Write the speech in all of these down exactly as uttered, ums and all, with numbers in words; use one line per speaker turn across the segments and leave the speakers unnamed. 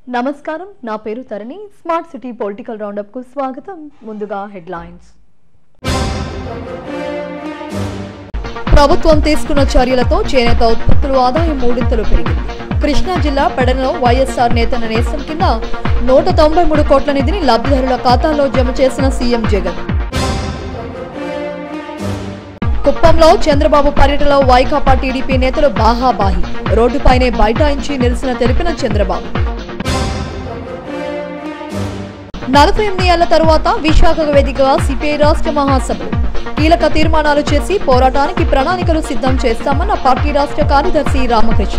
నమస్కారం నా పేరు Tarani smart city political roundup కు స్వాగతం ముందుగా హెడ్లైన్స్ ప్రభుత్వం తీసుకున్న చర్యలతో చేనేత ఉత్పత్తుల ఆదాయం మూడింతలు పెరిగింది కృష్ణా జిల్లా పెడనలో వైఎస్ఆర్ నేతన్న నేస్తం కింద నూట తొంభై మూడు కోట్ల నిధిని లబ్ధిదారుల ఖాతాల్లో జమ చేసిన సీఎం జగన్ కుప్పంలో చంద్రబాబు పర్యటనలో వైకాపా టీడీపీ నేతలు బాహాబాహి రోడ్డుపైనే బైఠాయించి నిరసన తెలిపిన చంద్రబాబు నలభై ఎనిమిది ఏళ్ల తరువాత విశాఖ వేదికగా సిపిఐ రాష్ట్ర మహాసభలు కీలక తీర్మానాలు చేసి పోరాటానికి ప్రణాళికలు సిద్ధం చేస్తామన్న పార్టీ రాష్ట్ర కార్యదర్శి రామకృష్ణ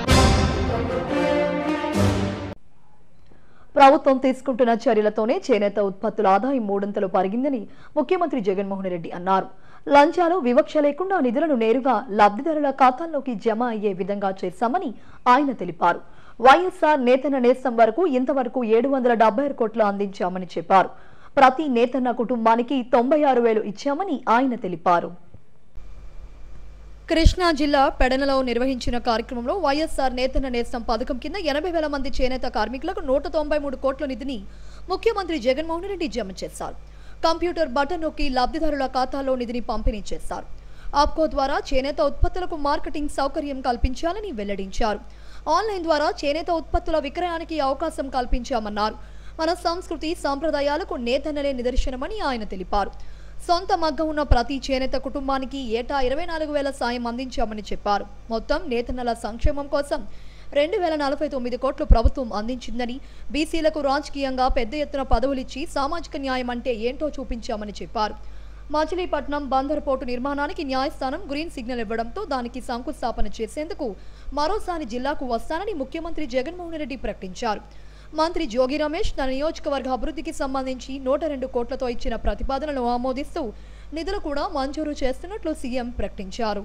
ప్రభుత్వం తీసుకుంటున్న చర్యలతోనే చేనేత ఉత్పత్తుల ఆదాయం మూడంతలు పెరిగిందని ముఖ్యమంత్రి జగన్మోహన్ రెడ్డి అన్నారు లంచాలు వివక్ష లేకుండా నిధులను నేరుగా లబ్ధిదారుల ఖాతాల్లోకి జమ అయ్యే విధంగా చేశామని ఆయన తెలిపారు వైఎస్ఆర్ నేతన్న నేస్తం వరకు ఇంతవరకు ఏడు వందల డెబ్బై ఆరు కోట్లు అందించామని చెప్పారు ప్రతి నేతన్న కుటుంబానికి తొంభై ఆరు వేలు ఇచ్చామని ఆయన తెలిపారు కృష్ణా జిల్లా పెడనలో నిర్వహించిన కార్యక్రమంలో వైఎస్ఆర్ నేతన్న నేస్తం పథకం కింద ఎనభై వేల మంది చేనేత కార్మికులకు నూట తొంభై మూడు కోట్ల నిధిని ముఖ్యమంత్రి జగన్మోహన్ రెడ్డి జమ చేశారు కంప్యూటర్ బటన్ నొక్కి లబ్ధిదారుల ఖాతాలో నిధిని పంపిణీ చేశారు ఆప్కో ద్వారా చేనేత ఉత్పత్తులకు మార్కెటింగ్ సౌకర్యం కల్పించాలని వెల్లడించారు ఆన్లైన్ ద్వారా చేనేత ఉత్పత్తుల విక్రయానికి అవకాశం కల్పించామన్నారు మన సంస్కృతి సంప్రదాయాలకు నేతన్నలే నిదర్శనమని ఆయన తెలిపారు సొంత మగ్గం ఉన్న ప్రతి చేనేత కుటుంబానికి ఏటా ఇరవై నాలుగు వేల సాయం అందించామని చెప్పారు మొత్తం నేతన్నల సంక్షేమం కోసం రెండు వేల నలభై తొమ్మిది కోట్లు ప్రభుత్వం అందించిందని బీసీలకు రాజకీయంగా పెద్ద ఎత్తున పదవులిచ్చి సామాజిక న్యాయం అంటే ఏంటో చూపించామని చెప్పారు మచిలీపట్నం బందర్ పోర్టు నిర్మాణానికి న్యాయస్థానం గ్రీన్ సిగ్నల్ ఇవ్వడంతో దానికి శంకుస్థాపన చేసేందుకు మరోసారి జిల్లాకు వస్తానని ముఖ్యమంత్రి జగన్మోహన్ రెడ్డి ప్రకటించారు మంత్రి జోగి రమేష్ తన నియోజకవర్గ అభివృద్ధికి సంబంధించి నూట రెండు కోట్లతో ఇచ్చిన ప్రతిపాదనలు ఆమోదిస్తూ నిధులు కూడా మంజూరు చేస్తున్నట్లు సీఎం ప్రకటించారు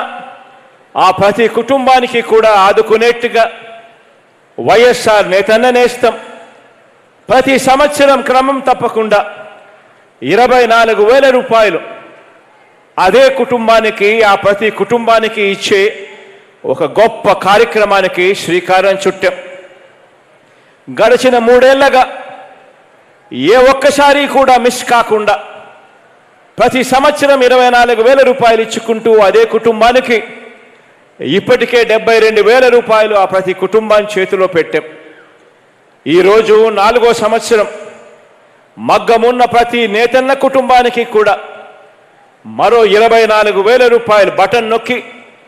ఆ ప్రతి కుటుంబానికి కూడా ఆదుకునేట్టుగా వైఎస్ఆర్ నేతన్న నేస్తం ప్రతి సంవత్సరం క్రమం తప్పకుండా ఇరవై నాలుగు వేల రూపాయలు అదే కుటుంబానికి ఆ ప్రతి కుటుంబానికి ఇచ్చే ఒక గొప్ప కార్యక్రమానికి శ్రీకారం చుట్టాం గడిచిన మూడేళ్లగా ఏ ఒక్కసారి కూడా మిస్ కాకుండా ప్రతి సంవత్సరం ఇరవై నాలుగు వేల రూపాయలు ఇచ్చుకుంటూ అదే కుటుంబానికి ఇప్పటికే డెబ్బై రెండు వేల రూపాయలు ఆ ప్రతి కుటుంబాన్ని చేతిలో పెట్టాం ఈరోజు నాలుగో సంవత్సరం మగ్గమున్న ప్రతి నేతన్న కుటుంబానికి కూడా మరో ఇరవై నాలుగు వేల రూపాయలు బటన్ నొక్కి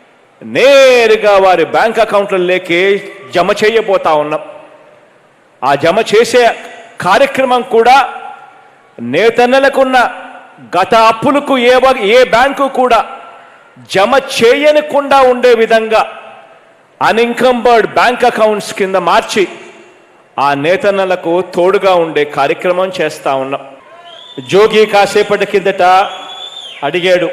నేరుగా వారి బ్యాంక్ అకౌంట్లలోకి జమ చేయబోతా ఉన్నాం ఆ జమ చేసే కార్యక్రమం కూడా నేతన్నలకున్న గత అప్పులకు ఏ ఏ బ్యాంకు కూడా జమ చేయనకుండా ఉండే విధంగా అన్ఇన్కంబర్డ్ బ్యాంక్ అకౌంట్స్ కింద మార్చి ఆ నేతన్నలకు తోడుగా ఉండే కార్యక్రమం చేస్తా ఉన్నాం జోగి కాసేపటి కిందట అడిగాడు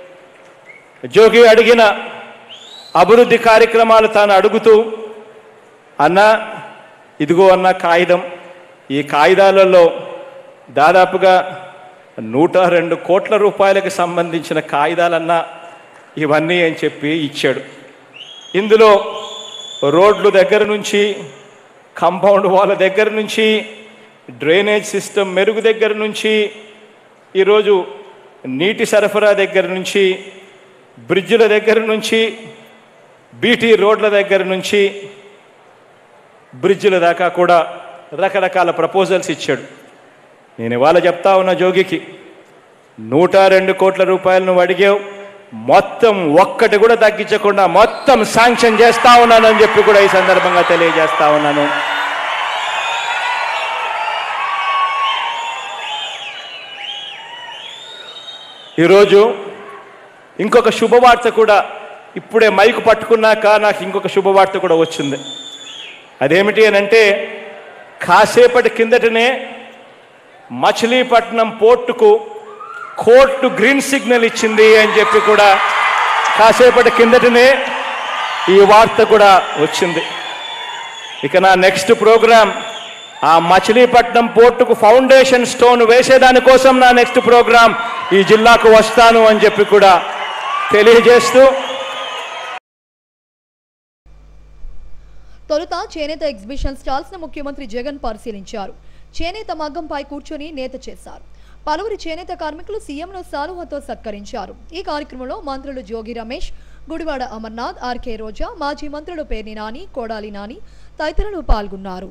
జోగి అడిగిన అభివృద్ధి కార్యక్రమాలు తాను అడుగుతూ అన్న ఇదిగో అన్న కాగితం ఈ కాగితాలలో దాదాపుగా నూట రెండు కోట్ల రూపాయలకు సంబంధించిన కాగితాలన్నా ఇవన్నీ అని చెప్పి ఇచ్చాడు ఇందులో రోడ్లు దగ్గర నుంచి కాంపౌండ్ వాళ్ళ దగ్గర నుంచి డ్రైనేజ్ సిస్టమ్ మెరుగు దగ్గర నుంచి ఈరోజు నీటి సరఫరా దగ్గర నుంచి బ్రిడ్జిల దగ్గర నుంచి బీటీ రోడ్ల దగ్గర నుంచి బ్రిడ్జిల దాకా కూడా రకరకాల ప్రపోజల్స్ ఇచ్చాడు నేను ఇవాళ చెప్తా ఉన్న జోగికి నూట రెండు కోట్ల రూపాయలు నువ్వు అడిగావు మొత్తం ఒక్కటి కూడా తగ్గించకుండా మొత్తం శాంక్షన్ చేస్తా ఉన్నాను అని చెప్పి కూడా ఈ సందర్భంగా తెలియజేస్తా ఉన్నాను ఈరోజు ఇంకొక శుభవార్త కూడా ఇప్పుడే మైకు పట్టుకున్నాక నాకు ఇంకొక శుభవార్త కూడా వచ్చింది అదేమిటి అని అంటే కాసేపటి కిందటనే మచిలీపట్నం పోర్టుకు కోర్టు గ్రీన్ సిగ్నల్ ఇచ్చింది అని చెప్పి కూడా కాసేపటి కిందటనే ఈ వార్త కూడా వచ్చింది ఇక నా నెక్స్ట్ ప్రోగ్రాం ఆ మచిలీపట్నం పోర్టుకు ఫౌండేషన్ స్టోన్ వేసేదాని కోసం నా నెక్స్ట్ ప్రోగ్రాం ఈ జిల్లాకు వస్తాను అని చెప్పి కూడా తెలియజేస్తూ
తొలుత చేనేత ఎగ్జిబిషన్ స్టాల్స్ ను ముఖ్యమంత్రి జగన్ పరిశీలించారు. చేనేత మగ్గంపై కూర్చొని నేత చేశారు. పలువురు చేనేత కార్మికులు సీఎంను సాలువాతో సత్కరించారు. ఈ కార్యక్రమంలో మంత్రులు జోగి రమేష్, గుడివాడ అమర్నాథ్, ఆర్కే రోజా, మాజీ మంత్రులు పేర్ని నాని, కోడాలి నాని తదితరులు పాల్గొన్నారు.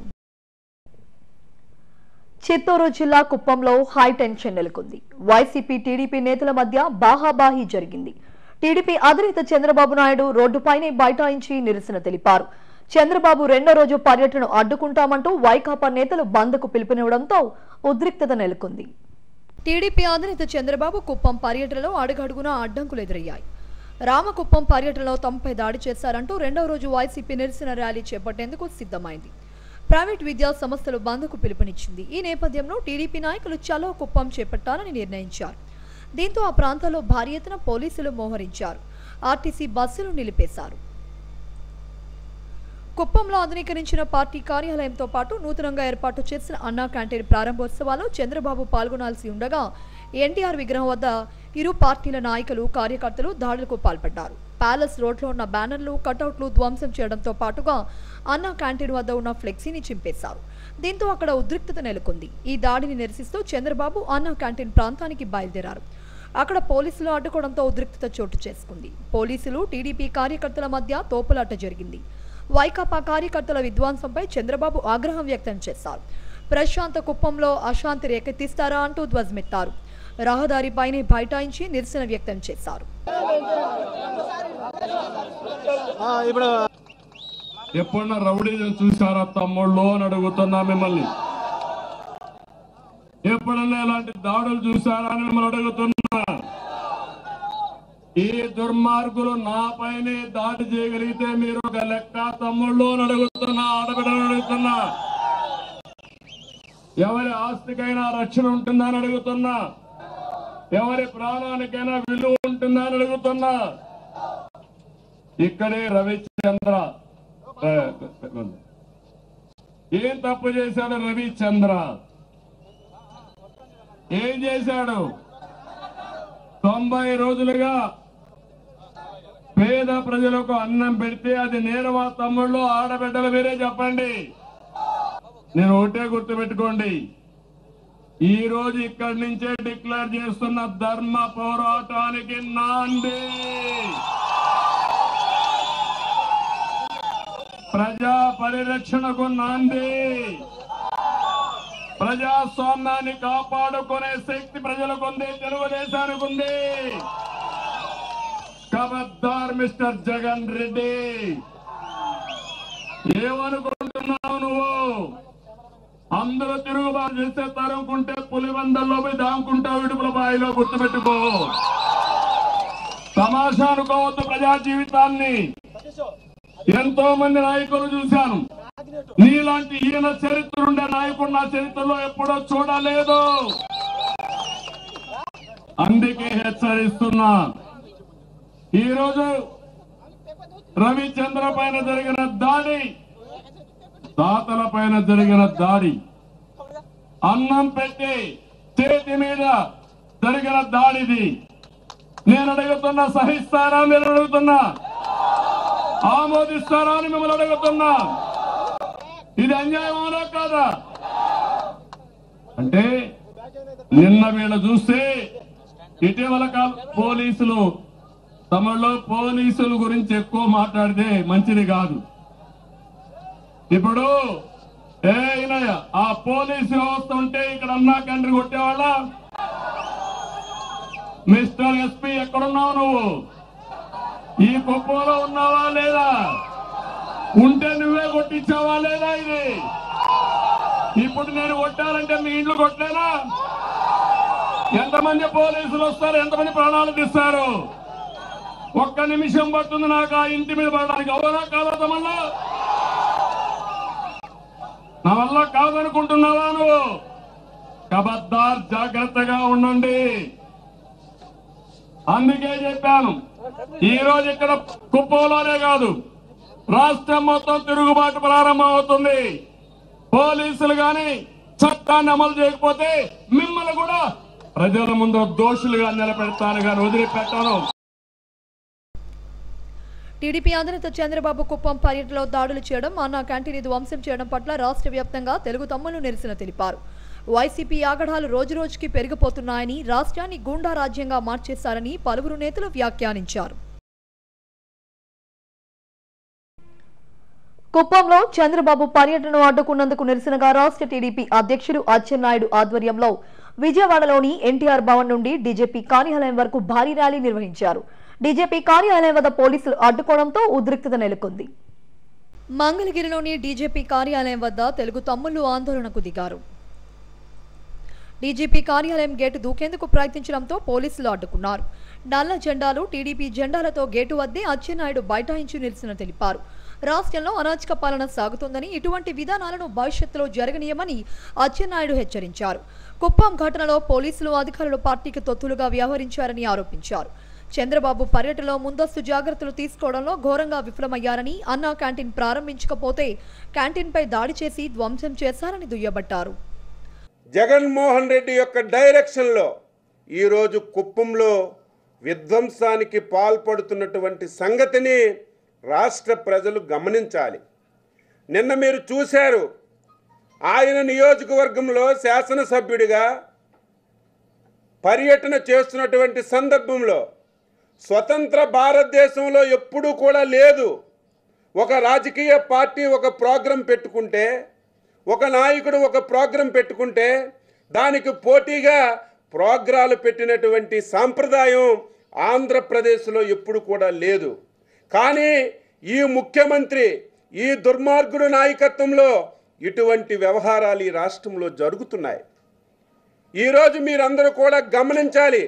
చిత్తూరు జిల్లా కుప్పంలో హై టెన్షన్ నెలకొంది. వైసీపీ టీడీపీ నేతల మధ్య బాహాబాహి జరిగింది. టీడీపీ అధినేత చంద్రబాబు నాయుడు రోడ్డుపైనే బైఠాయించి నిరసన తెలిపారు. చంద్రబాబు రెండో రోజు పర్యటనను అడ్డుకుంటామంటూ వైకాపా నేతలు బంద్కు పిలుపునివ్వడంతో ఉద్రిక్తత నెలకొంది. టీడీపీ అధినేత చంద్రబాబు కుప్పం పర్యటనలో అడుగడుగునా అడ్డంకులు ఎదురయ్యాయి. రామకుప్పం పర్యటనలో తమపై దాడి చేశారంటూ రెండవ రోజు వైసీపీ నిరసన ర్యాలీ చేపట్టేందుకు సిద్ధమైంది. ప్రైవేట్ విద్యా సంస్థలు బంద్కు పిలుపునిచ్చింది. ఈ నేపథ్యంలో టీడీపీ నాయకులు చలో కుప్పం చేపట్టాలని నిర్ణయించారు. దీంతో ఆ ప్రాంతాల్లో భారీ ఎత్తున పోలీసులు మోహరించారు. ఆర్టీసీ బస్సులు నిలిపేశారు. కుప్పంలో ఆధునీకరించిన పార్టీ కార్యాలయంతో పాటు నూతనంగా ఏర్పాటు చేసిన అన్నా క్యాంటీన్ ప్రారంభోత్సవాల్లో చంద్రబాబు పాల్గొనాల్సి ఉండగా ఎన్టీఆర్ విగ్రహం వద్ద ఇరు పార్టీల నాయకులు, కార్యకర్తలు దాడులకు పాల్పడ్డారు. ప్యాలెస్ రోడ్లో ఉన్న బ్యానర్లు, కటౌట్లు ధ్వంసం చేయడంతో పాటుగా అన్నా క్యాంటీన్ వద్ద ఉన్న ఫ్లెక్సీని చింపేశారు. దీంతో అక్కడ ఉద్రిక్తత నెలకొంది. ఈ దాడిని నిరసిస్తూ చంద్రబాబు అన్నా క్యాంటీన్ ప్రాంతానికి బయలుదేరారు. అక్కడ పోలీసులు అడ్డుకోవడంతో ఉద్రిక్తత చోటు చేసుకుంది. పోలీసులు, టీడీపీ కార్యకర్తల మధ్య తోపులాట జరిగింది. వైకాపా కార్యకర్తల విధ్వంసంపై చంద్రబాబు ఆగ్రహం వ్యక్తం చేశారు. ప్రశాంత కుప్పంలో అశాంతి రేకెత్తిస్తారా అంటూ ధ్వజమెత్తారు. రహదారిపైనే బైఠాయించి నిరసన వ్యక్తం చేశారు.
ఎప్పుడన్నా రౌడీలు చూసారా తమ్ముళ్ళు అని అడుగుతున్నా మిమ్మల్ని. ఎప్పుడన్నా ఇలాంటి దాడులు చూసారా అని మిమ్మల్ని అడుగుతున్నా. ఈ దుర్మార్గులు నాపైనే దాడి చేయగలిగితే మీరు ఒక లెక్క తమ్ముళ్ళు అని అడుగుతున్నా, ఆడబిడ్డలు అడుగుతున్నా. ఎవరి ఆస్తికైనా రక్షణ ఉంటుందా అని అడుగుతున్నా. ఎవరి ప్రాణానికైనా విలువ ఉంటుందా అని అడుగుతున్నా. ఇక్కడే రవిచంద్ర ఏం తప్పు చేశాడు? రవిచంద్ర ఏం చేశాడు? తొంభై రోజులుగా పేద ప్రజలకు అన్నం పెడితే అది నేరమా తమ్ముళ్ళు, ఆడబిడ్డలు మీరే చెప్పండి. నేను ఒకటే గుర్తుపెట్టుకోండి, ఈ రోజు ఇక్కడి నుంచే డిక్లేర్ చేస్తున్న ధర్మ పోరాటానికి నాంది. ప్రజా పరిరక్షణకు నాంది. ప్రజాస్వామ్యాన్ని కాపాడుకునే శక్తి ప్రజలకు ఉంది, తెలుగుదేశానికి ఉంది. ఖబర్దార్ మిస్టర్ జగన్ రెడ్డి, ఏమనుకుంటున్నావు నువ్వు? అందరూ తిరుగుబాటు చేస్తే తరుముకుంటే పులివందల్లో పోయి దాముకుంటావు ఇడుపుల బాయిలో, గుర్తుపెట్టుకో. తమాషా అనుకోవద్దు ప్రజా జీవితాన్ని. ఎంతో మంది నాయకులు చూశాను, నీలాంటి ఈయన చరిత్ర ఉండే నాయకుడు నా చరిత్రలో ఎప్పుడో చూడలేదు. అందుకే హెచ్చరిస్తున్నా, ఈరోజు రవిచంద్ర పైన జరిగిన దాడి, తాతల పైన జరిగిన దాడి, అన్నం పెట్టి చేతి మీద జరిగిన దాడిది. నేను అడుగుతున్నా, సహిస్తారా? మీరు అడుగుతున్నా, ఆమోదిస్తారా అని మిమ్మల్ని అడుగుతున్నా. ఇది అన్యాయమా కాదా? అంటే నిన్న వీళ్ళు చూస్తే ఇటీవల పోలీసులు తమలో పోలీసుల గురించి ఎక్కువ మాట్లాడితే మంచిది కాదు. ఇప్పుడు ఏ ఆ పోలీసు వ్యవస్థ ఉంటే ఇక్కడ అన్నా కండ్రి కొట్టేవాళ్ళ? మిస్టర్ ఎస్పీ ఎక్కడున్నావు నువ్వు? ఈ కుప్పంలో ఉన్నావా లేదా? ఉంటే నువ్వే కొట్టించావా లేదా? ఇది ఇప్పుడు నేను కొట్టాలంటే మీ ఇంట్లో కొట్టలేనా? ఎంతమంది పోలీసులు వస్తారు, ఎంతమంది ప్రాణాలు తీస్తారు? ఒక్క నిమిషం పడుతుంది నాకు ఆ ఇంటి మీద పడడానికి. అవునా కాదా తమన్నా? నా వల్ల కాదనుకుంటున్నావా నువ్వు? ఖబర్దార్, జాగ్రత్తగా ఉండండి. అందుకే చెప్పాను, ఈ రోజు ఇక్కడ కుప్పంలోనే కాదు రాష్ట్రం మొత్తం తిరుగుబాటు ప్రారంభం అవుతుంది. పోలీసులు గాని చట్టాన్ని అమలు చేయకపోతే మిమ్మల్ని కూడా ప్రజల ముందు దోషులుగా నిలబెడతాను కానీ వదిలిపెట్టాను.
టీడీపీ అధినేత చంద్రబాబు కుప్పం పర్యటనలో దాడులు చేయడం, అన్నా క్యాంటీన్ ధ్వంసం చేయడం పట్ల రాష్ట్ర వ్యాప్తంగా తెలుగు తమ్ముళ్లు నిరసన తెలిపారు. వైసీపీ ఆగడాలు రోజురోజుకి పెరిగిపోతున్నాయని, రాష్ట్రాన్ని గూండా రాజ్యంగా మార్చేశారని పలువురు నేతలు వ్యాఖ్యానించారు. కుప్పంలో చంద్రబాబు పర్యటనను అడ్డుకున్నందుకు నిరసనగా రాష్ట్ర టీడీపీ అధ్యక్షుడు అచ్చెన్నాయుడు ఆధ్వర్యంలో విజయవాడలోని ఎన్టీఆర్ భవన్ నుండి డీజీపీ కార్యాలయం వరకు భారీ ర్యాలీ నిర్వహించారు. డీజీపీ కార్యాలయం వద్ద పోలీసులు అడ్డుకోవడంతో ఉద్రిక్తత నెలకొంది. మంగళగిరిలోని డీజీపీ కార్యాలయం వద్ద తెలుగు తమ్ముళ్లు ఆందోళనకు దిగారు. డీజీపీ కార్యాలయం గేటు దూకేందుకు ప్రయత్నించడంతో పోలీసులు అడ్డుకున్నారు. నల్ల జెండాలు, టీడీపీ జెండాలతో గేటు వద్దే అచ్చెన్నాయుడు బైఠాయించి నిరసన తెలిపారు. రాష్ట్రంలో అరాచక పాలన సాగుతోందని, ఇటువంటి విధానాలను భవిష్యత్తులో జరగనీయమని అచ్చెన్నాయుడు హెచ్చరించారు. కుప్పం ఘటనలో పోలీసులు అధికారులు పార్టీకి తొత్తులుగా వ్యవహరించారని ఆరోపించారు. చంద్రబాబు పర్యటనలో ముందస్తు జాగ్రత్తలు తీసుకోవడంలో ఘోరంగా విఫలమయ్యారని, అన్నా క్యాంటీన్ ప్రారంభించకపోతే క్యాంటీన్పై దాడి చేసి ధ్వంసం చేశారని దుయ్యబట్టారు.
జగన్మోహన్ రెడ్డి యొక్క డైరెక్షన్లో ఈరోజు కుప్పంలో విధ్వంసానికి పాల్పడుతున్నటువంటి సంగతిని రాష్ట్ర ప్రజలు గమనించాలి. నిన్న మీరు చూశారు, ఆయన నియోజకవర్గంలో శాసనసభ్యుడిగా పర్యటన చేస్తున్నటువంటి సందర్భంలో స్వతంత్ర భారతదేశంలో ఎప్పుడూ కూడా లేదు. ఒక రాజకీయ పార్టీ ఒక ప్రోగ్రాం పెట్టుకుంటే, ఒక నాయకుడు ఒక ప్రోగ్రాం పెట్టుకుంటే దానికి పోటీగా ప్రోగ్రాలు పెట్టినటువంటి సాంప్రదాయం ఆంధ్రప్రదేశ్లో ఎప్పుడు కూడా లేదు. కానీ ఈ ముఖ్యమంత్రి, ఈ దుర్మార్గుడు నాయకత్వంలో ఇటువంటి వ్యవహారాలు ఈ రాష్ట్రంలో జరుగుతున్నాయి. ఈరోజు మీరందరూ కూడా గమనించాలి,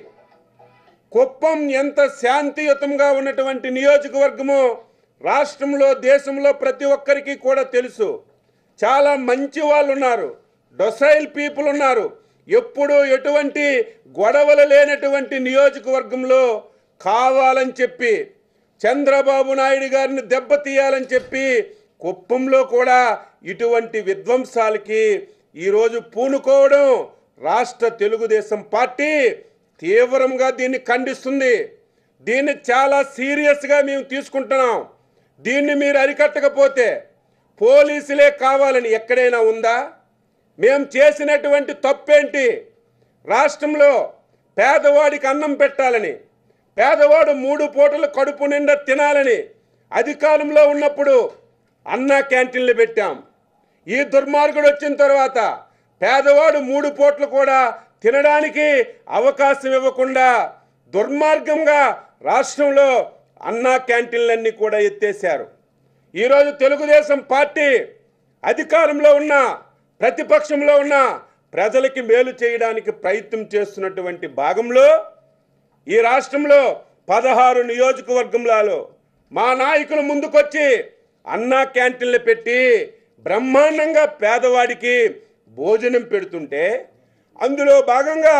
కుప్పం ఎంత శాంతియుతంగా ఉన్నటువంటి నియోజకవర్గమో రాష్ట్రంలో, దేశంలో ప్రతి ఒక్కరికి కూడా తెలుసు. చాలా మంచి వాళ్ళు ఉన్నారు, డొసైల్ పీపుల్ ఉన్నారు. ఎప్పుడూ ఎటువంటి గొడవలు లేనటువంటి నియోజకవర్గంలో కావాలని చెప్పి చంద్రబాబు నాయుడు గారిని దెబ్బతీయాలని చెప్పి కుప్పంలో కూడా ఇటువంటి విధ్వంసాలకి ఈరోజు పూనుకోవడం రాష్ట్ర తెలుగుదేశం పార్టీ తీవ్రంగా దీన్ని ఖండిస్తుంది. దీన్ని చాలా సీరియస్గా మేము తీసుకుంటున్నాం. దీన్ని మీరు అరికట్టకపోతే పోలీసులే కావాలని ఎక్కడైనా ఉందా? మేము చేసినటువంటి తప్పేంటి? రాష్ట్రంలో పేదవాడికి అన్నం పెట్టాలని, పేదవాడు మూడు పూటలు కడుపు నిండా తినాలని అధికారంలో ఉన్నప్పుడు అన్నా క్యాంటీన్లు పెట్టాం. ఈ దుర్మార్గుడు వచ్చిన తర్వాత పేదవాడు మూడు పూటలు కూడా తినడానికి అవకాశం ఇవ్వకుండా దుర్మార్గంగా రాష్ట్రంలో అన్నా క్యాంటీన్లన్నీ కూడా ఎత్తేశారు. ఈరోజు తెలుగుదేశం పార్టీ అధికారంలో ఉన్న, ప్రతిపక్షంలో ఉన్న ప్రజలకి మేలు చేయడానికి ప్రయత్నం చేస్తున్నటువంటి భాగంలో ఈ రాష్ట్రంలో పదహారు నియోజకవర్గంలో మా నాయకులు ముందుకొచ్చి అన్నా క్యాంటీన్లు పెట్టి బ్రహ్మాండంగా పేదవాడికి భోజనం పెడుతుంటే, అందులో భాగంగా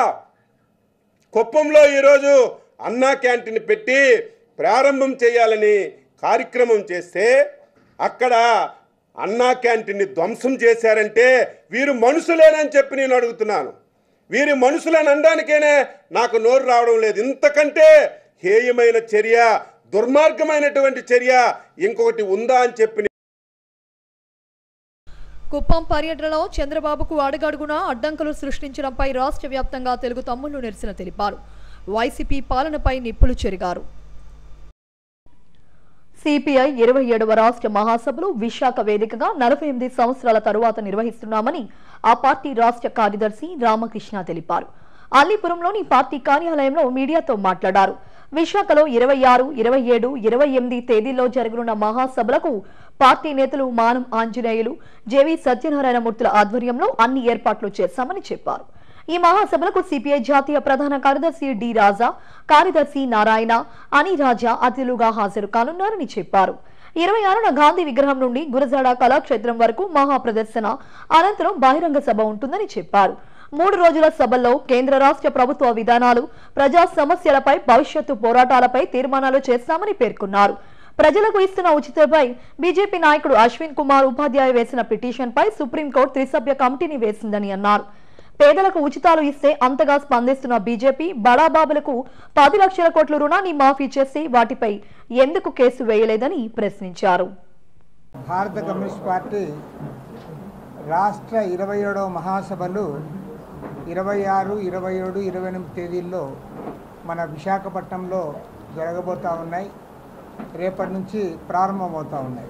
కుప్పంలో ఈరోజు అన్నా క్యాంటీన్ పెట్టి ప్రారంభం చేయాలని కార్యక్రమం చేస్తే అక్కడ అన్నా క్యాంటీన్ని ధ్వంసం చేశారంటే వీరు మనుషులేనని చెప్పి నేను అడుగుతున్నాను. వీరి మనుషులను అనడానికేనే నాకు నోరు రావడం లేదు. ఇంతకంటే హేయమైన చర్య, దుర్మార్గమైనటువంటి చర్య ఇంకొకటి ఉందా అని చెప్పి.
కుప్పం పర్యటనలో చంద్రబాబుకు అడుగడుగునా అడ్డంకులు సృష్టించడంపై రాష్ట్ర వ్యాప్తంగా తెలుగు తమ్ముళ్లు నిరసన తెలిపారు. వైసీపీ పాలనపై నిప్పులు చెరిగారు. సిపిఐ ఇరవై ఏడవ రాష్ట్ర మహాసభలు విశాఖ వేదికగా నలభై ఎనిమిది సంవత్సరాల తరువాత నిర్వహిస్తున్నామని ఆ పార్టీ రాష్ట్ర కార్యదర్శి రామకృష్ణ తెలిపారు. అల్లీపురంలోని పార్టీ కార్యాలయంలో మీడియాతో మాట్లాడారు. విశాఖలో ఇరవై ఆరు, ఇరవై ఏడు, ఇరవై ఎనిమిది తేదీల్లో జరగనున్న మహాసభలకు పార్టీ నేతలు మానం ఆంజనేయులు, జేవి సత్యనారాయణమూర్తుల ఆధ్వర్యంలో అన్ని ఏర్పాట్లు చేశామని చెప్పారు. ఈ మహాసభలకు సిపిఐ జాతీయ ప్రధాన కార్యదర్శి డి రాజా, కార్యదర్శి నారాయణ, అని రాజా అతిథులుగా హాజరు కానున్నారని చెప్పారు. ఇరవై ఆరున గాంధీ విగ్రహం నుండి గురజాడ కళాక్షేత్రం వరకు మహా ప్రదర్శన, అనంతరం బహిరంగ సభ ఉంటుందని చెప్పారు. మూడు రోజుల సభల్లో కేంద్ర రాష్ట్ర ప్రభుత్వ విధానాలు, ప్రజా సమస్యలపై, భవిష్యత్తు పోరాటాలపై తీర్మానాలు చేస్తామని పేర్కొన్నారు. ప్రజలకు ఇస్తున్న ఉచితపై బీజేపీ నాయకుడు అశ్విన్ కుమార్ ఉపాధ్యాయ వేసిన పిటిషన్పై సుప్రీంకోర్టు త్రిసభ్య కమిటీని వేసిందని అన్నారు. పేదలకు ఉచితాలు ఇస్తే అంతగా స్పందిస్తున్న బీజేపీ బడాబాబులకు పది లక్షల కోట్ల రుణాన్ని మాఫీ చేసి వాటిపై ఎందుకు కేసు వేయలేదని ప్రశ్నించారు.
భారత కమ్యూనిస్ట్ పార్టీ రాష్ట్ర ఇరవై ఏడవ మహాసభలు ఇరవై ఆరు ఇరవై ఏడు ఇరవై ఎనిమిది తేదీల్లో మన విశాఖపట్నంలో జరగబోతూ ఉన్నాయి. రేపటి నుంచి ప్రారంభమవుతూ ఉన్నాయి.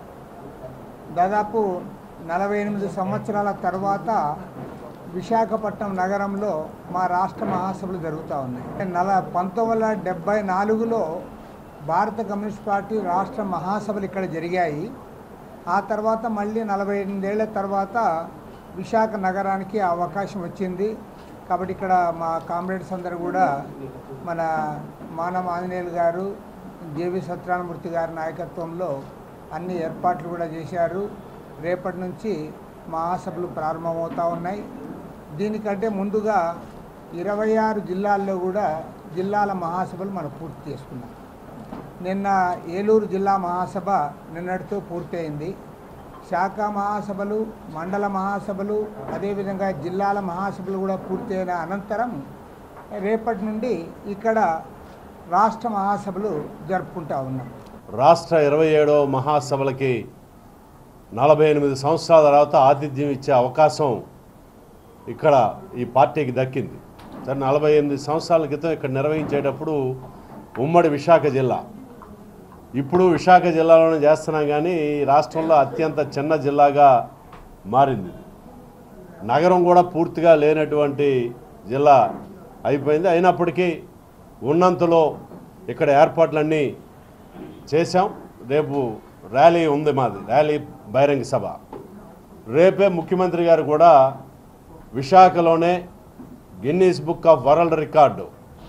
దాదాపు నలభై ఎనిమిది సంవత్సరాల తర్వాత విశాఖపట్నం నగరంలో మా రాష్ట్ర మహాసభలు జరుగుతూ ఉన్నాయి. నల పంతొమ్మిది వందల డెబ్బై నాలుగులో భారత కమ్యూనిస్ట్ పార్టీ రాష్ట్ర మహాసభలు ఇక్కడ జరిగాయి. ఆ తర్వాత మళ్ళీ నలభై ఎనిమిదేళ్ల తర్వాత విశాఖ నగరానికి అవకాశం వచ్చింది. కాబట్టి ఇక్కడ మా కామ్రేడ్స్ అందరూ కూడా మన మానవ ఆంజనేయులు గారు, జేవి సత్యనారాయణమూర్తి గారి నాయకత్వంలో అన్ని ఏర్పాట్లు కూడా చేశారు. రేపటి నుంచి మహాసభలు ప్రారంభమవుతూ ఉన్నాయి. దీనికంటే ముందుగా ఇరవై ఆరు జిల్లాల్లో కూడా జిల్లాల మహాసభలు మనం పూర్తి చేసుకున్నాం. నిన్న ఏలూరు జిల్లా మహాసభ నిన్నటితో పూర్తయింది. శాఖ మహాసభలు, మండల మహాసభలు, అదేవిధంగా జిల్లాల మహాసభలు కూడా పూర్తయిన అనంతరం రేపటి నుండి ఇక్కడ రాష్ట్ర మహాసభలు జరుపుకుంటా ఉన్నాం.
రాష్ట్ర ఇరవై ఏడవ మహాసభలకి నలభై ఎనిమిది సంవత్సరాల తర్వాత ఆతిథ్యం ఇచ్చే అవకాశం ఇక్కడ ఈ పార్టీకి దక్కింది. సరే, నలభై ఎనిమిది సంవత్సరాల క్రితం ఇక్కడ నిర్వహించేటప్పుడు ఉమ్మడి విశాఖ జిల్లా, ఇప్పుడు విశాఖ జిల్లాలోనే చేస్తున్నాం, కానీ రాష్ట్రంలో అత్యంత చిన్న జిల్లాగా మారింది. నగరం కూడా పూర్తిగా లేనటువంటి జిల్లా అయిపోయింది. అయినప్పటికీ ఉన్నంతలో ఇక్కడ ఏర్పాట్లన్నీ చేశాం. రేపు ర్యాలీ ఉంది, మాది ర్యాలీ బహిరంగ సభ. రేపే ముఖ్యమంత్రి గారు కూడా విశాఖలోనే Guinness book of world record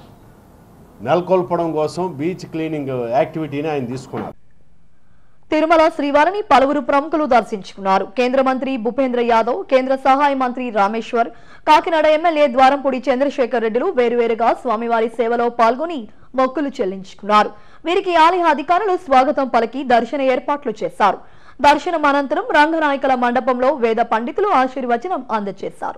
నెలకొల్పడం కోసం బీచ్ క్లీనింగ్ యాక్టివిటీని ఆయన తీసుకున్నారు.
తిరుమల శ్రీవారిని పలువురు ప్రముఖులు దర్శించుకున్నారు. కేంద్ర మంత్రి భూపేంద్ర యాదవ్, కేంద్ర సహాయ మంత్రి రామేశ్వర్, కాకినాడ ఎమ్మెల్యే ద్వారంపూడి చంద్రశేఖర్ రెడ్డిలు వేరువేరుగా స్వామివారి సేవలో పాల్గొని మొక్కులు చెల్లించుకున్నారు. వీరికి ఆలయ అధికారులు స్వాగతం పలికి దర్శన ఏర్పాట్లు చేశారు. దర్శనం అనంతరం రంగనాయకుల మండపంలో వేద పండితులు ఆశీర్వచనం అందజేశారు.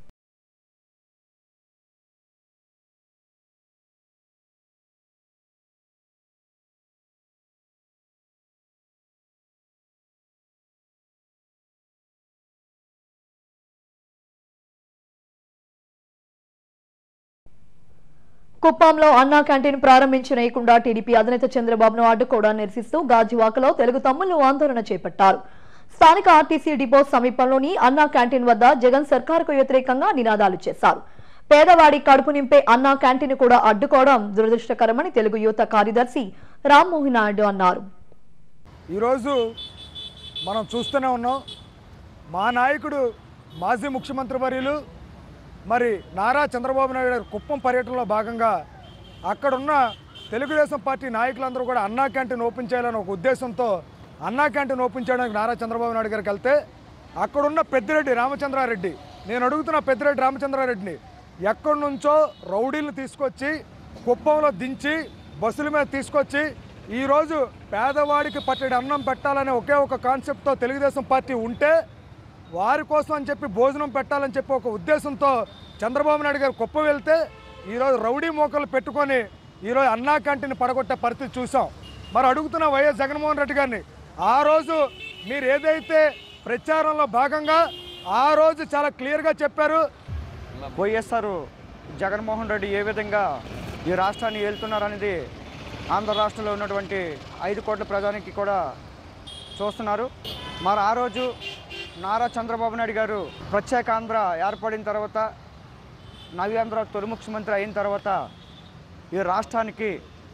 కుప్పంలో అన్నా క్యాంటీన్ ప్రారంభించనీయకుండా టీడీపీ అధినేత చంద్రబాబును అడ్డుకోవడాన్ని నిరసిస్తూ గాజువాకలో తెలుగు తమ్ముళ్లు ఆందోళన చేపట్టారు. స్థానిక ఆర్టీసీ డిపో సమీపంలోని అన్నా క్యాంటీన్ వద్ద జగన్ సర్కారుకు వ్యతిరేకంగా నినాదాలు చేశారు. పేదవాడి కడుపు నింపే అన్నా క్యాంటీన్ కూడా అడ్డుకోవడం దురదృష్టకరమని తెలుగు యువత కార్యదర్శి రామ్మోహన్ నాయుడు అన్నారు.
ఈరోజు మనం చూస్తూనే ఉన్నాం, మా నాయకుడు మాజీ ముఖ్యమంత్రి వర్యులు మరి నారా చంద్రబాబు నాయుడు గారు కుప్పం పర్యటనలో భాగంగా అక్కడున్న తెలుగుదేశం పార్టీ నాయకులందరూ కూడా అన్నా క్యాంటీన్ ఓపెన్ చేయాలని ఒక ఉద్దేశంతో అన్నా క్యాంటీన్ ఓపెన్ చేయడానికి నారా చంద్రబాబు నాయుడు గారికి వెళ్తే అక్కడున్న పెద్దిరెడ్డి రామచంద్రారెడ్డి, నేను అడుగుతున్న పెద్దిరెడ్డి రామచంద్రారెడ్డిని, ఎక్కడి నుంచో రౌడీలను తీసుకొచ్చి కుప్పంలో దించి బస్సుల మీద తీసుకొచ్చి ఈరోజు పేదవాడికి పట్టెడు అన్నం పెట్టాలనే ఒకే ఒక కాన్సెప్ట్తో తెలుగుదేశం పార్టీ ఉంటే వారి కోసం అని చెప్పి భోజనం పెట్టాలని చెప్పి ఒక ఉద్దేశంతో చంద్రబాబు నాయుడు గారు కుప్ప వెళ్తే ఈరోజు రౌడీ మోకలు పెట్టుకొని ఈరోజు అన్నా క్యాంటీన్ పడగొట్టే పరిస్థితి చూసాం. మరి అడుగుతున్న వైఎస్ జగన్మోహన్ రెడ్డి గారిని, ఆ రోజు మీరు ఏదైతే ప్రచారంలో భాగంగా ఆ రోజు చాలా క్లియర్గా చెప్పారు,
వైఎస్ఆర్ జగన్మోహన్ రెడ్డి ఏ విధంగా ఈ రాష్ట్రాన్ని ఏలుతున్నారనేది ఆంధ్ర రాష్ట్రంలో ఉన్నటువంటి ఐదు కోట్ల ప్రజానికి కూడా చూస్తున్నారు. మరి ఆ రోజు నారా చంద్రబాబు నాయుడు గారు ప్రత్యేక ఆంధ్ర ఏర్పడిన తర్వాత, నవ్యాంధ్ర తొలి ముఖ్యమంత్రి అయిన తర్వాత ఈ రాష్ట్రానికి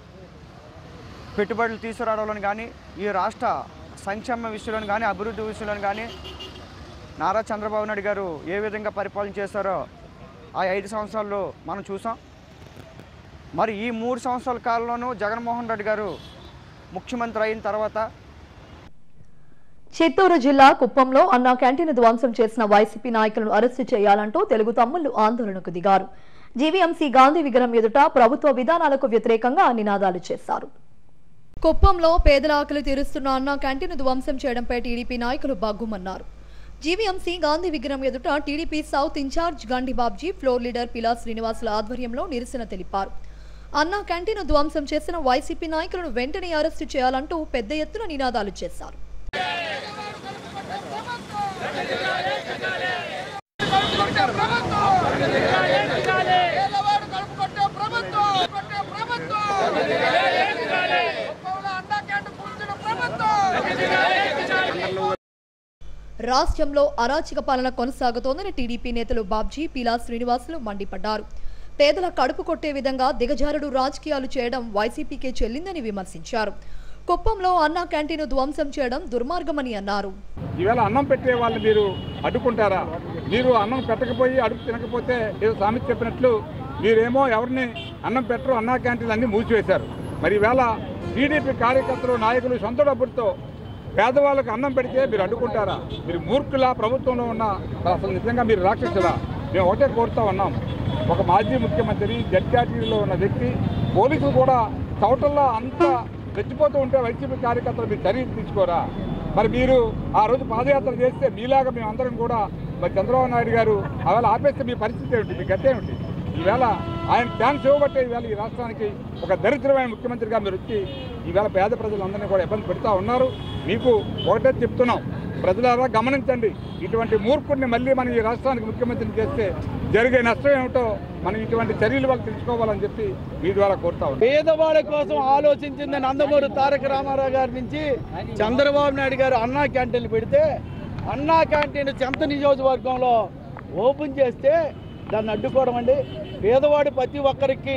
పెట్టుబడులు తీసుకురావడంలో కానీ, ఈ రాష్ట్ర సంక్షేమ విషయంలో కానీ, అభివృద్ధి విషయంలో కానీ నారా చంద్రబాబు నాయుడు గారు ఏ విధంగా పరిపాలన చేశారో ఆ ఐదు సంవత్సరాల్లో మనం చూసాం. మరి ఈ మూడు సంవత్సరాల కాలంలోనూ జగన్మోహన్ రెడ్డి గారు ముఖ్యమంత్రి అయిన తర్వాత
చిత్తూరు జిల్లా కుప్పంలో అన్నా క్యాంటీన్ ధ్వంసం చేసిన వైసీపీ నాయకులను అరెస్టు చేయాలంటూ తెలుగు తమ్ముళ్లు ఆందోళనకు దిగారు. జీవీఎంసీ గాంధీ విగ్రహం ఎదుట ప్రభుత్వ విధానాలకు వ్యతిరేకంగా నినాదాలు చేశారు. కుప్పంలో పేదల ఆకలి తీరుస్తున్న అన్నా క్యాంటీన్ ధ్వంసం చేయడంపై టీడీపీ నాయకులు బగ్గుమన్నారు. జీవీఎంసీ గాంధీ విగ్రహం ఎదుట TDP south incharge Gandi Babji, floor leader Pila శ్రీనివాసుల ఆధ్వర్యంలో నిరసన తెలిపారు. అన్నా క్యాంటీన్ ధ్వంసం చేసిన వైసీపీ నాయకులను వెంటనే అరెస్టు చేయాలంటూ పెద్ద ఎత్తున నినాదాలు చేశారు. రాష్ట్రంలో అరాచక పాలన కొనసాగుతోందని టీడీపీ నేతలు బాబ్జీ, పీలా శ్రీనివాసులు మండిపడ్డారు. పేదల కడుపు కొట్టే విధంగా దిగజారుడు రాజకీయాలు చేయడం వైసీపీకే చెల్లిందని విమర్శించారు. కుప్పంలో అన్నా క్యాంటీన్ ధ్వంసం చేయడం దుర్మార్గమని అన్నారు.
ఈవేళ అన్నం పెట్టే వాళ్ళు మీరు అడ్డుకుంటారా? మీరు అన్నం పెట్టకపోయి అడుగు తినకపోతే ఏదో సామెత చెప్పినట్లు మీరేమో ఎవరిని అన్నం పెట్టరు, అన్నా క్యాంటీన్లు అన్నీ మూసివేశారు. మరి ఈవేళ టీడీపీ కార్యకర్తలు, నాయకులు సొంత డబ్బులతో పేదవాళ్ళకు అన్నం పెడితే మీరు అడ్డుకుంటారా? మీరు మూర్ఖులా? ప్రభుత్వంలో ఉన్న అసలు నిజంగా మీరు రాక్షసులా? మేము ఒకటే కోరుతా ఉన్నాం. ఒక మాజీ ముఖ్యమంత్రి, జడ్జాటీలో ఉన్న వ్యక్తి, పోలీసులు కూడా చౌటల్లో అంతా రెచ్చిపోతూ ఉంటే వైసీపీ కార్యకర్తలు మీరు చర్యలు తీసుకోరా? మరి మీరు ఆ రోజు పాదయాత్ర చేస్తే మీలాగా మేము అందరం కూడా మరి చంద్రబాబు నాయుడు గారు అవేళ ఆపేస్తే మీ పరిస్థితి ఏమిటి? మీ గతి ఏమిటి? ఈవేళ ఆయన ఛాన్స్ ఇవ్వబట్టే ఈవేళ ఈ రాష్ట్రానికి ఒక దరిద్రమైన ముఖ్యమంత్రిగా మీరు వచ్చి ఈవేళ పేద ప్రజలందరినీ కూడా ఇబ్బంది పెడతా ఉన్నారు. మీకు ఒకటే చెప్తున్నాం, ప్రజలారా గమనించండి. ఇటువంటి మూర్ఖుడిని మళ్ళీ మనం ఈ రాష్ట్రానికి ముఖ్యమంత్రిని చేస్తే జరిగే నష్టం ఏమిటో మనం ఇటువంటి చర్యలు వాళ్ళు తెలుసుకోవాలని చెప్పి మీ ద్వారా కోరుతా ఉన్నాం.
పేదవాళ్ళ కోసం ఆలోచించింది నందమూరి తారక రామారావు గారి నుంచి చంద్రబాబు నాయుడు గారు అన్నా క్యాంటీన్లు పెడితే, అన్నా క్యాంటీన్ చెంత నియోజకవర్గంలో ఓపెన్ చేస్తే దాన్ని అడ్డుకోవడం అండి. పేదవాడి ప్రతి ఒక్కరికి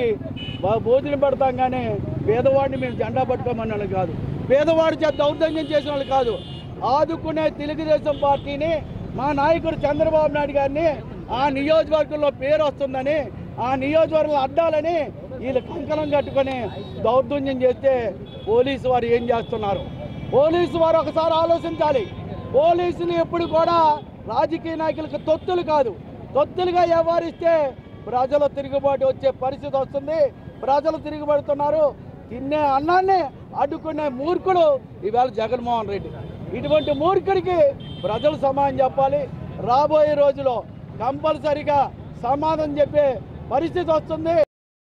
భోజనం పెడతాం కానీ పేదవాడిని మేము జెండా పట్టుకోమని వాళ్ళు కాదు, పేదవాడి చేత దౌర్జన్యం చేసిన వాళ్ళు కాదు. ఆదుకునే తెలుగుదేశం పార్టీని, మా నాయకుడు చంద్రబాబు నాయుడు గారిని ఆ నియోజకవర్గంలో పేరు వస్తుందని, ఆ నియోజకవర్గంలో అడ్డాలని వీళ్ళు కంకణం కట్టుకొని దౌర్జన్యం చేస్తే పోలీసు వారు ఏం చేస్తున్నారు? పోలీసు వారు ఒకసారి ఆలోచించాలి. పోలీసులు ఎప్పుడు కూడా రాజకీయ నాయకులకు తొత్తులు కాదు, తొత్తులుగా వ్యవహరిస్తే ప్రజలు తిరుగుబాటు వచ్చే పరిస్థితి వస్తుంది. ప్రజలు తిరుగుబడుతున్నారు. తిన్నే అన్నాన్ని అడ్డుకునే మూర్ఖుడు ఈవేళ జగన్మోహన్ రెడ్డి. ఇటువంటి మూర్ఖుడికి ప్రజలు సమాధానం చెప్పాలి. రాబోయే రోజులో కంపల్సరిగా సమాధానం చెప్పే పరిస్థితి వస్తుంది.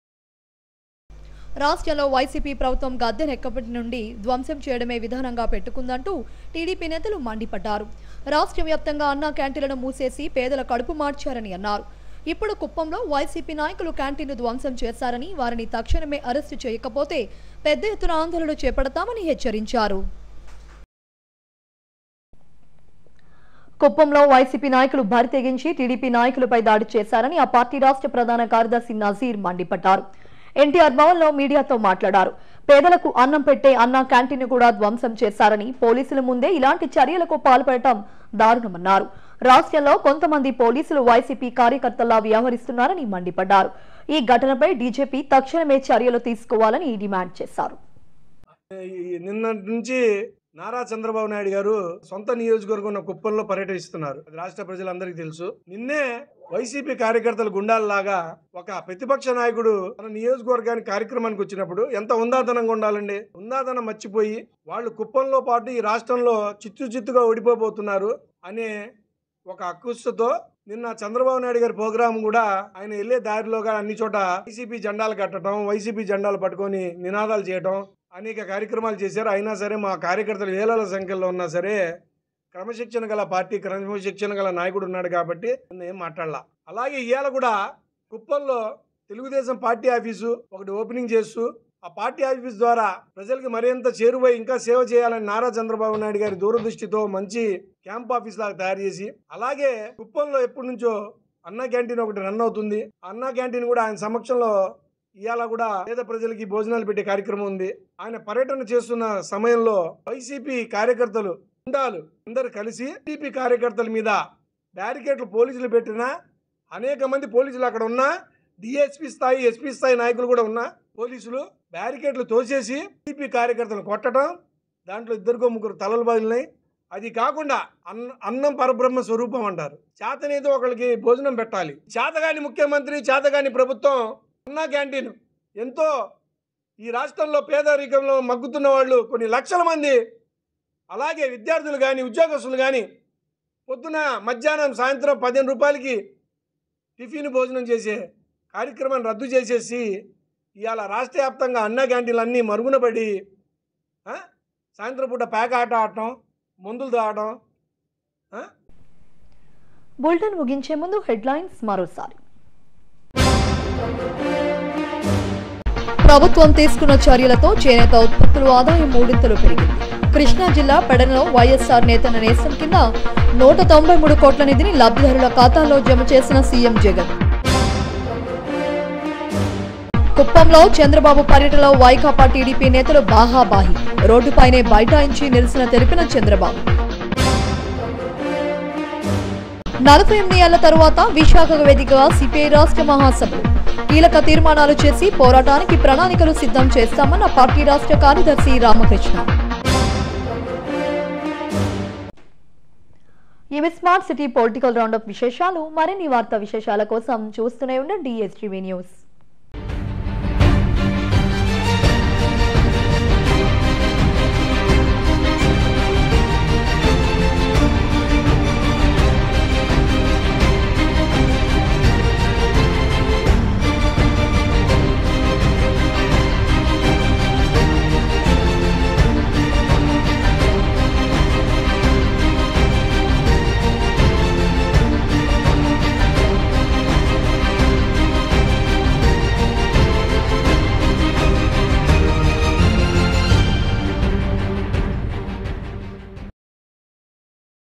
రాష్ట్రంలో వైసీపీ ప్రభుత్వం గద్దెనెక్కప్పటి నుండి ధ్వంసం చేయడమే విధానంగా పెట్టుకుందంటూ టీడీపీ నేతలు మండిపడ్డారు. రాష్ట్ర వ్యాప్తంగా అన్నా క్యాంటీన్లను మూసేసి పేదల కడుపు మార్చారని అన్నారు. ఇప్పుడు కుప్పంలో వైసీపీ నాయకులు క్యాంటీన్ను ధ్వంసం చేశారని, వారిని తక్షణమే అరెస్టు చేయకపోతే పెద్ద ఎత్తున ఆందోళన చేపడతామని హెచ్చరించారు. కుప్పంలో వైసీపీ నాయకులు బరి తెగించి టీడీపీ నాయకులపై దాడి చేశారని ఆ పార్టీ రాష్ట్ర ప్రధాన కార్యదర్శి నజీర్ మండిపడ్డారు. ఎన్టీఆర్ భవన్లో మీడియాతో మాట్లాడారు. పేదలకు అన్నం పెట్టే అన్నా క్యాంటీన్ కూడా ధ్వంసం చేశారని, పోలీసుల ముందే ఇలాంటి చర్యలకు పాల్పడటం దారుణమన్నారు. రాష్ట్రంలో కొంతమంది పోలీసులు వైసీపీ కార్యకర్తల్లా వ్యవహరిస్తున్నారని మండిపడ్డారు. ఈ ఘటనపై డీజీపీ తక్షణమే చర్యలు తీసుకోవాలని డిమాండ్ చేశారు.
నిన్న నుంచి నారా చంద్రబాబు నాయుడు గారు సొంత నియోజకవర్గం ఉన్న కుప్పంలో పర్యటిస్తున్నారు. అది రాష్ట్ర ప్రజలందరికీ తెలుసు. నిన్నే వైసీపీ కార్యకర్తలు గుండాలలాగా ఒక ప్రతిపక్ష నాయకుడు మన నియోజకవర్గానికి కార్యక్రమానికి వచ్చినప్పుడు ఎంత ఉందాతనంగా ఉండాలండి. ఉందాతనం మర్చిపోయి వాళ్ళు కుప్పంలో పాటు ఈ రాష్ట్రంలో చిత్తు చిత్తుగా ఓడిపోబోతున్నారు అనే ఒక అక్కుస్తతో నిన్న చంద్రబాబు నాయుడు గారి ప్రోగ్రాం కూడా ఆయన వెళ్లే దారిలోగా అన్ని చోట వైసీపీ జెండాలు కట్టడం, వైసీపీ జెండాలు పట్టుకొని నినాదాలు చేయడం, అనేక కార్యక్రమాలు చేశారు. అయినా సరే మా కార్యకర్తలు వేల సంఖ్యలో ఉన్నా సరే క్రమశిక్షణ గల పార్టీ, క్రమశిక్షణ గల నాయకుడు ఉన్నాడు కాబట్టి ఏం మాట్లాడలా. అలాగే ఇవాళ కూడా కుప్పంలో తెలుగుదేశం పార్టీ ఆఫీసు ఒకటి ఓపెనింగ్ చేస్తూ ఆ పార్టీ ఆఫీస్ ద్వారా ప్రజలకు మరింత చేరువై ఇంకా సేవ చేయాలని నారా చంద్రబాబు నాయుడు గారి దూరదృష్టితో మంచి క్యాంప్ ఆఫీస్ లాగా తయారు చేసి, అలాగే కుప్పంలో ఎప్పటి నుంచో అన్నా క్యాంటీన్ ఒకటి రన్ అవుతుంది. అన్నా క్యాంటీన్ కూడా ఆయన సమక్షంలో ఇవాళ కూడా పేద ప్రజలకి భోజనాలు పెట్టే కార్యక్రమం ఉంది. ఆయన పర్యటన చేస్తున్న సమయంలో వైసీపీ కార్యకర్తలు గుండాలు అందరు కలిసి టీడీపీ కార్యకర్తల మీద బ్యారికేడ్లు పోలీసులు పెట్టినా, అనేక మంది పోలీసులు అక్కడ ఉన్నా, డిఎస్పీ స్థాయి, ఎస్పీ స్థాయి నాయకులు కూడా ఉన్నా, పోలీసులు బ్యారికేడ్లు తోసేసి టీడీపీ కార్యకర్తలు కొట్టడం, దాంట్లో ఇద్దరికో ముగ్గురు తలలు బదిలినాయి. అది కాకుండా అన్న అన్నం పరబ్రహ్మ స్వరూపం అంటారు. చేతనేదో ఒకరికి భోజనం పెట్టాలి. చేతగాని ముఖ్యమంత్రి, చేతగాని ప్రభుత్వం అన్నా క్యాంటీన్ ఎంతో ఈ రాష్ట్రంలో పేదరికంలో మగ్గుతున్న వాళ్ళు కొన్ని లక్షల మంది, అలాగే విద్యార్థులు కానీ ఉద్యోగస్తులు కానీ పొద్దున మధ్యాహ్నం సాయంత్రం పదిహేను రూపాయలకి టిఫిన్ భోజనం చేసే కార్యక్రమాన్ని రద్దు చేసేసి ఇవాళ రాష్ట్ర వ్యాప్తంగా అన్న క్యాంటీన్లు అన్నీ మరుగున పడి సాయంత్రం పూట ప్యాక్ ఆట ఆడటం, మందులు తాగడం.
బులెటిన్ ముగించే ముందు హెడ్లైన్స్ మరోసారి. ప్రభుత్వం తీసుకున్న చర్యలతో చేనేత ఉత్పత్తుల ఆదాయం మూడింతలు పెరిగింది. కృష్ణా జిల్లా పెడనలో వైఎస్ఆర్ నేతన్న నేస్తం కింద నూట తొంభై మూడు కోట్ల నిధిని లబ్ధిదారుల ఖాతాల్లో జమ చేసిన సీఎం జగన్. కుప్పంలో చంద్రబాబు పర్యటనలో వైకాపా టీడీపీ నేతలు బాహాబాహి, రోడ్డుపైనే బైఠాయించి నిరసన తెలిపిన చంద్రబాబు. నలభై ఎనిమిది ఏళ్ల తరువాత విశాఖ వేదికగా సిపిఐ రాష్ట్ర మహాసభలు కీలక తీర్మానాలు చేసి పోరాటానికి ప్రణాళికలు సిద్ధం చేస్తామన్న పార్టీ రాష్ట్ర కార్యదర్శి రామకృష్ణ. ఇవి స్మార్ట్ సిటీ పొలిటికల్ రౌండప్ విశేషాలు. మరిన్ని వార్తా విశేషాల కోసం చూస్తూనే ఉండండి ఎస్టీవీ న్యూస్.